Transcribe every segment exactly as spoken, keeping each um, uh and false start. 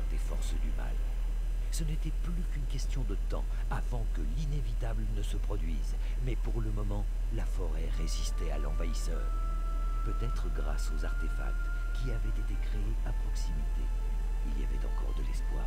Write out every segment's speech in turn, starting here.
des forces du mal. Ce n'était plus qu'une question de temps avant que l'inévitable ne se produise. Mais pour le moment, la forêt résistait à l'envahisseur. Peut-être grâce aux artefacts qui avaient été créés à proximité. Il y avait encore de l'espoir.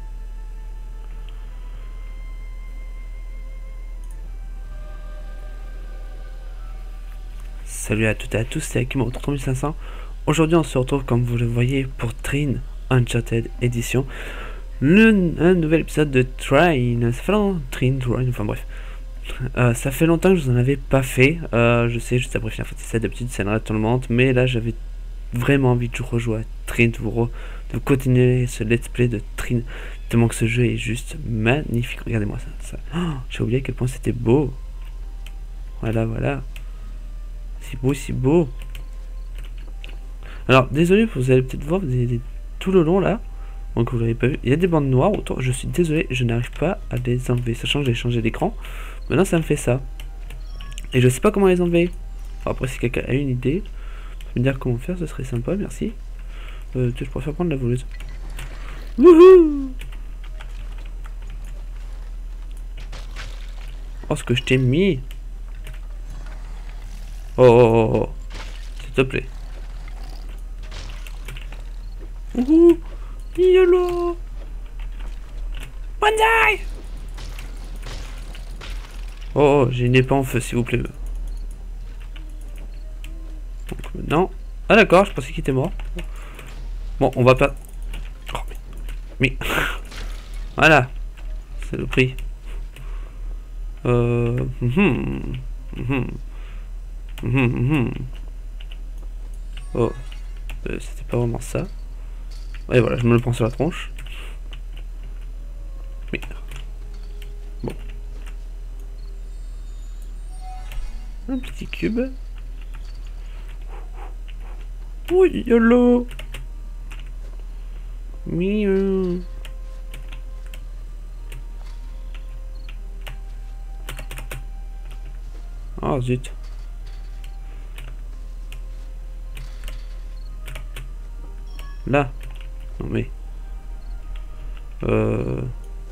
Salut à toutes et à tous, c'est Akimo trois mille cinq cents. Aujourd'hui on se retrouve comme vous le voyez pour Trine Uncharted Edition. Le, un nouvel épisode de Trine. Ça fait longtemps, Trine, Trine, enfin bref. Euh, ça fait longtemps que je vous en avais pas fait. Euh, je sais, juste après Final Fantasy sept, d'habitude c'est une tourmente. Mais là j'avais vraiment envie de rejouer à Trine, de vous, re, de continuer ce let's play de Trine. Tellement que ce jeu est juste magnifique. Regardez-moi ça. ça. Oh, j'ai oublié à quel point c'était beau. Voilà, voilà. C'est beau, c'est beau. Alors, désolé, vous allez peut-être voir, vous avez des... tout le long là. Donc, vous l'avez pas vu. Il y a des bandes noires autour. Je suis désolé, je n'arrive pas à les enlever. Sachant que j'ai changé d'écran. Maintenant, ça me fait ça. Et je sais pas comment les enlever. Alors, après, si quelqu'un a une idée, me dire comment faire, ce serait sympa, merci. Euh, je préfère prendre la voleuse. Wouhou! Oh, ce que je t'ai mis. Oh, oh, oh, oh. S'il te plaît. Ouhou. Yolo. Banzai. Oh, oh j'ai une épée en feu, s'il vous plaît. Donc maintenant... Ah d'accord, je pensais qu'il était mort. Bon, on va pas... Oh, mais... mais... voilà. C'est le prix. Euh... Mm-hmm. Mm-hmm. Mmh, mmh. Oh, euh, c'était pas vraiment ça. Et voilà, je me le prends sur la tronche. Mais bon, un petit cube. Oui, yolo. Mieux. Oh zut. Là. Non mais... Euh...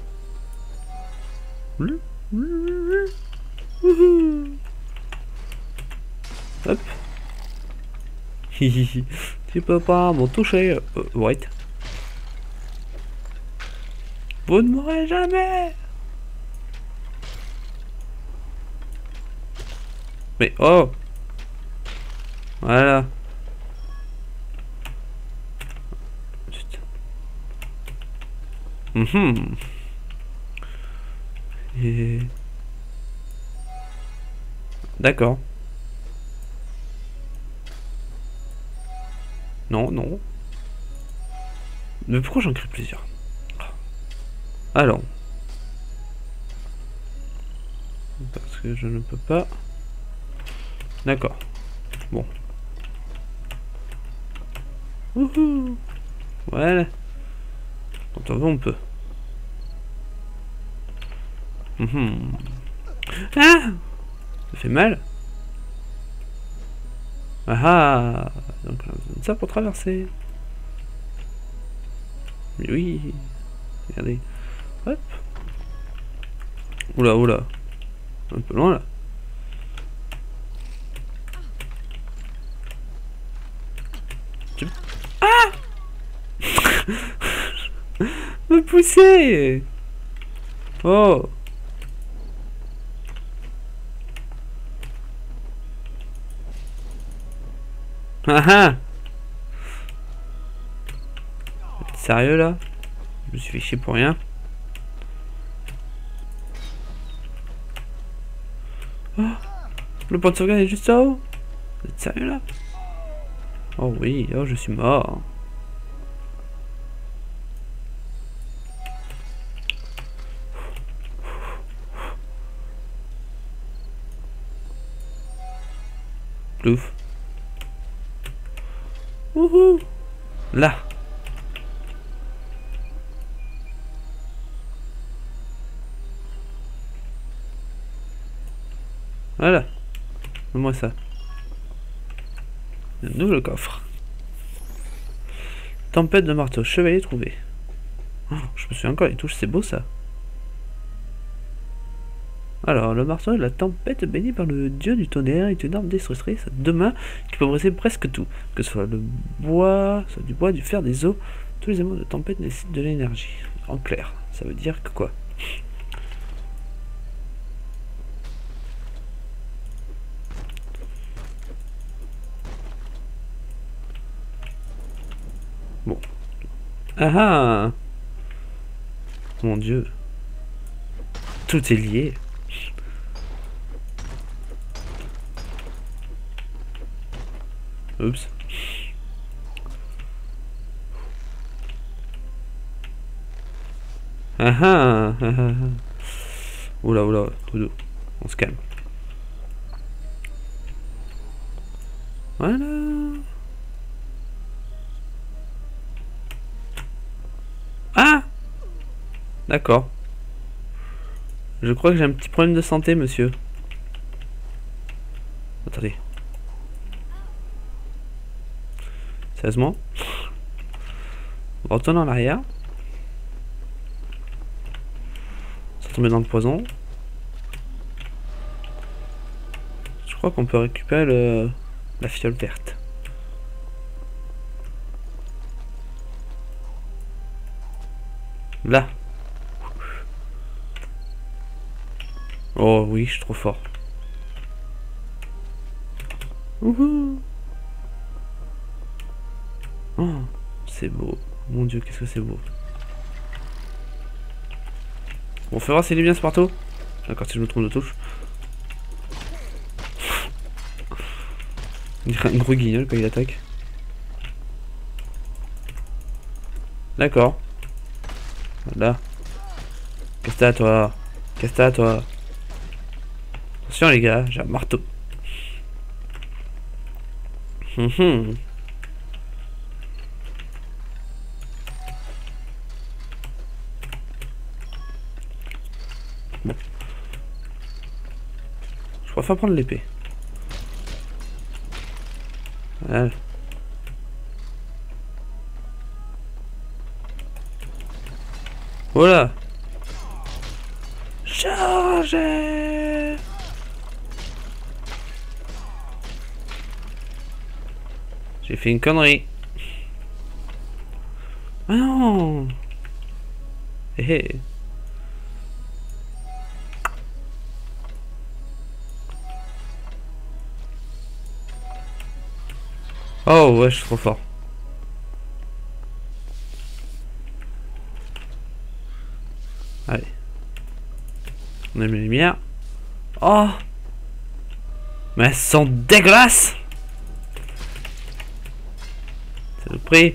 Hop. Tu peux pas m'en toucher. Euh, wait. Vous ne mourrez jamais. Mais oh. Voilà. Mmh. Et... D'accord. Non, non. Mais pourquoi j'en crée plusieurs? Alors. Parce que je ne peux pas... D'accord. Bon. Wouhou. Voilà. Quand on veut, on peut. Mmh. Ah! Ça fait mal. Ah ah! Donc on a besoin de ça pour traverser. Mais oui. Regardez. Hop. Oula, oula. Un peu loin là. Ah! Me pousser. Oh. Ah ah. Sérieux là? Je me suis fait chier pour rien. Oh. Le point de sauvegarde est juste là haut. Vous êtes sérieux là? Oh oui, oh je suis mort. Plouf. Wouhou. Là. Voilà. Donne-moi ça. Un nouveau coffre. Tempête de marteau. Chevalier trouvé. Oh, je me souviens encore les touches, c'est beau ça. Alors, le marteau de la tempête béni par le dieu du tonnerre est une arme destructrice à deux mains qui peut briser presque tout. Que ce soit le bois, soit du bois, du fer, des os, tous les éléments de tempête nécessitent de l'énergie. En clair, ça veut dire que quoi? Bon. Ah ah! Mon dieu. Tout est lié. Oups. Ah ah, ah ah. Oula oula, Doudou. On se calme. Voilà. Ah! D'accord. Je crois que j'ai un petit problème de santé, monsieur. Attendez. Sérieusement? On retourne en arrière. Sans tomber dans le poison. Je crois qu'on peut récupérer le... la fiole verte. Là. Oh oui, je suis trop fort. Wouhou. Oh, c'est beau. Mon dieu, qu'est-ce que c'est beau. Bon, fais voir s'il est bien ce marteau. D'accord, si je me trompe de touche. Il dirait un gros guignol quand il attaque. D'accord. Voilà. Qu'est-ce que t'as toi? Qu'est-ce que t'as toi? Attention les gars, j'ai un marteau. Hum hum. Bon. Je préfère prendre l'épée. Voilà. Voilà. Chargez. J'ai fait une connerie. Ah non. Hé hé. Oh ouais, je suis trop fort. Allez. On allume les lumières. Oh. Mais elles sont dégueulasses. C'est le prix.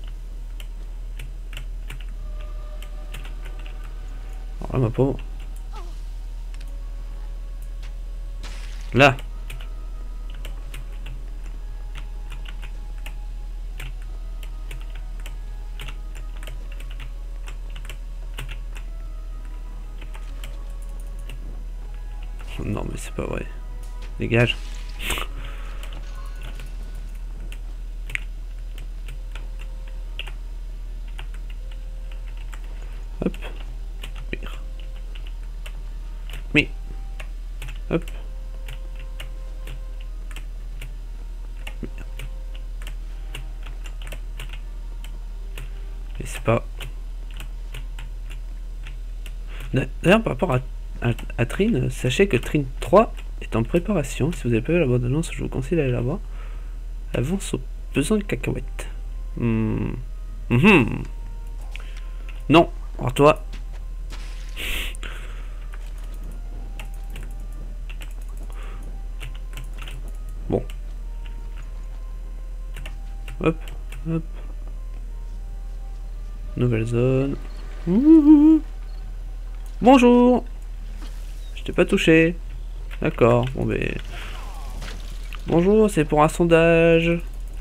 Oh ma pauvre. Là. Non mais c'est pas vrai. Dégage. Hop. Mire. Mi. Hop. Mire. Et c'est pas... D'ailleurs par rapport à À, à Trine, sachez que Trine trois est en préparation. Si vous avez pas vu la bande annonce, je vous conseille d'aller la voir. Avance au besoin de cacahuètes. Mmh. Mmh. Non, alors toi. Bon. Hop, hop. Nouvelle zone. Ouh. Bonjour. Je t'ai pas touché. D'accord, bon ben... Bonjour, c'est pour un sondage.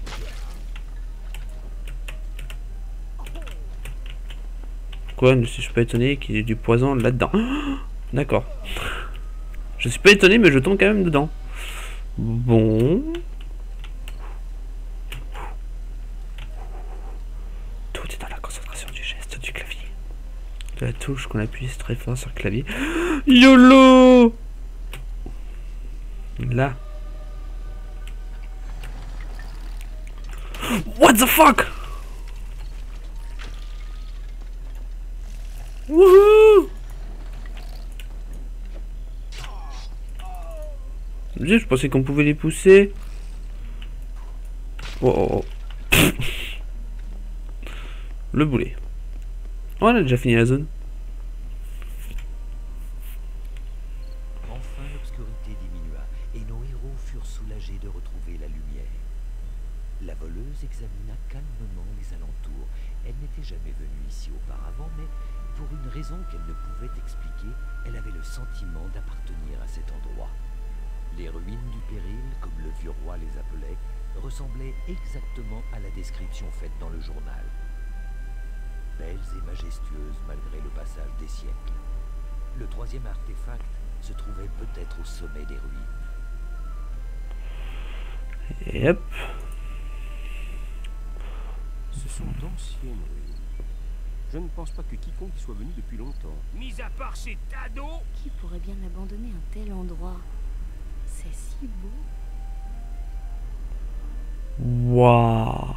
Quoi, ne suis-je pas étonné qu'il y ait du poison là-dedans? Oh, d'accord. Je suis pas étonné, mais je tombe quand même dedans. Bon... Tout est dans la concentration du geste du clavier. touche qu'on appuie très fort sur le clavier. YOLO! Là. What the fuck? Wouhou! Je pensais qu'on pouvait les pousser. Oh, oh, oh. Le boulet. Oh, on a déjà fini la zone. Enfin, l'obscurité diminua et nos héros furent soulagés de retrouver la lumière. La voleuse examina calmement les alentours. Elle n'était jamais venue ici auparavant, mais pour une raison qu'elle ne pouvait expliquer, elle avait le sentiment d'appartenir à cet endroit. Les ruines du péril, comme le vieux roi les appelait, ressemblaient exactement à la description faite dans le journal. Belles et majestueuses malgré le passage des siècles. Le troisième artefact se trouvait peut-être au sommet des ruines. Et hop. Ce sont d'anciennes ruines. Je ne pense pas que quiconque y soit venu depuis longtemps. Mis à part ces tas d'eau. Qui pourrait bien abandonner un tel endroit? C'est si beau. Waouh.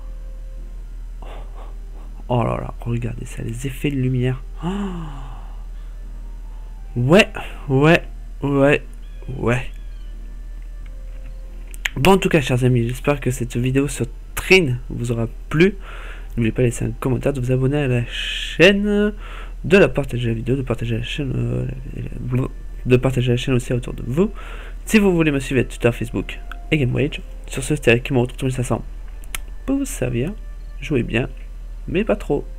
Oh là là, regardez ça, les effets de lumière. Oh. Ouais, ouais, ouais, ouais. Bon, en tout cas, chers amis, j'espère que cette vidéo sur Trine vous aura plu. N'oubliez pas de laisser un commentaire, de vous abonner à la chaîne, de la partager la vidéo, de partager la chaîne, euh, de partager la chaîne aussi autour de vous. Si vous voulez me suivre sur Twitter, Facebook et GameRage. Sur ce, c'était avec qui me retrouve cinq cents. Pour vous servir, jouez bien, mais pas trop.